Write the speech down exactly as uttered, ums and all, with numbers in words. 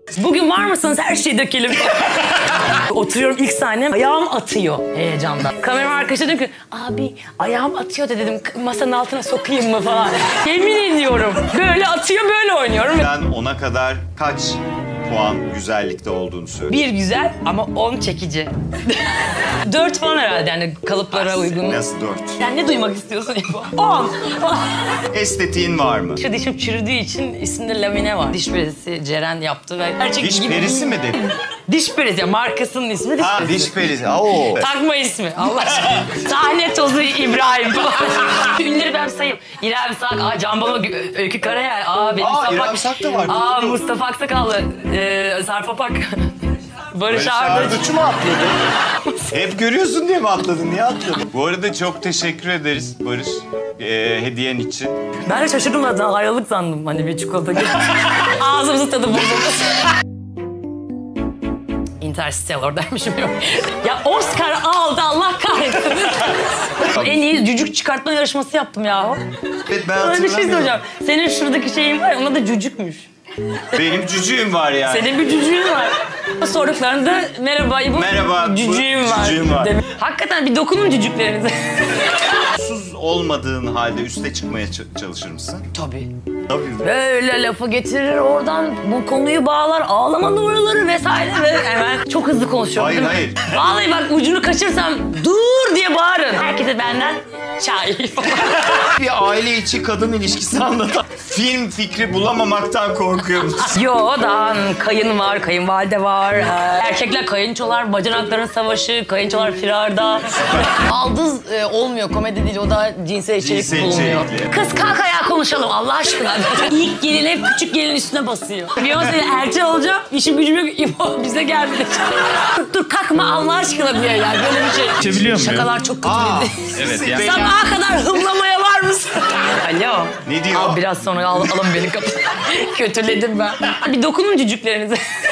Bugün var mısınız? Her şeyi dökelim. Oturuyorum ilk sahnem. Ayağım atıyor heyecandan. Kameraman arkadaşa diyor ki abi ayağım atıyor da dedim masanın altına sokayım mı falan. Yemin ediyorum. Böyle atıyor böyle oynuyorum. Ben ona kadar kaç puan güzellikte olduğunu söyleyeyim. Bir güzel ama on çekici. Dört falan herhalde yani kalıplara uygun. Nasıl dört? Sen ne duymak istiyorsun İbo? On. Estetiğin var mı? Şu dişim çürüdüğü için üstünde lamine var. Diş perisi Ceren yaptı ve gerçek Diş gibi- perisi mi dedin? Diş perisi, yani markasının ismi diş Ha perisi. diş perisi. Oo. Takma ismi Allah aşkına. Sahne tozu İbrahim falan. Ünlüleri ben sayayım. İrem Sak, aa, Can Baba, Öykü Karayel, aa benim Aa, Sapak. İrem Sak da var. Aa Mustafa Aksakallı, e, Sarp Apak. Barış Barış Arduç. Arduç'u mu atladın? Hep görüyorsun diye mi atladın? Niye atladın? Bu arada çok teşekkür ederiz Barış. Ee, hediyen için. Ben de şaşırdım zaten ayrılık sandım hani bir çikolata gibi. Ağzımızın tadı bozuldu. Interstellar dermişim yok. Ya Oscar aldı Allah kahretsin. En iyi cücük çıkartma yarışması yaptım ya. Evet ben Sana bir şey hatırlamıyorum. söyleyeceğim. Senin şuradaki şeyin var ya ona da cücükmüş. Benim cücüğüm var yani. Senin bir cücüğün var. Sorduklarında merhaba İbo. Merhaba, bu Cücüğüm var. cücüğüm var. Demek. Hakikaten bir dokunun cücüklerinize. Mutsuz olmadığın halde üste çıkmaya ç- çalışır mısın? Tabii. Tabii. Böyle lafı getirir oradan bu konuyu bağlar ağlama numaraları vesaire ve hemen çok hızlı konuşuyorum Hayır, değil mi? hayır. Vallahi bak ucunu kaçırsam dur diye bağırın. Herkese benden çay falan. Bir aile içi kadın ilişkisi anlatan film fikri bulamamaktan korkuyor musun? Yo daha kayın var, kayınvalide var. Ee, Erkekler kayınçolar, bacanakların savaşı, kayınçolar firarda. Aldız e, olmuyor komedi değil o da cinsel içerik Cinsel bulunuyor. içerikli. Kız kalk ayağa konuşalım Allah aşkına. İlk gelin hep küçük gelin üstüne basıyor. Beyoncé elçi olacağım, işim gücüm yok, İbo bize geldi. dur, dur kalkma Allah aşkına diye yani böyle bir şey. Geçebiliyor muyum? Şakalar çok kötü. Aa, Evet ya. Sabaha kadar hımlamaya var mısın? Alo. Ne diyor? Al biraz sonra al, alın beni kapı. Kötüledim ben. Bir dokunun cücüklerinize.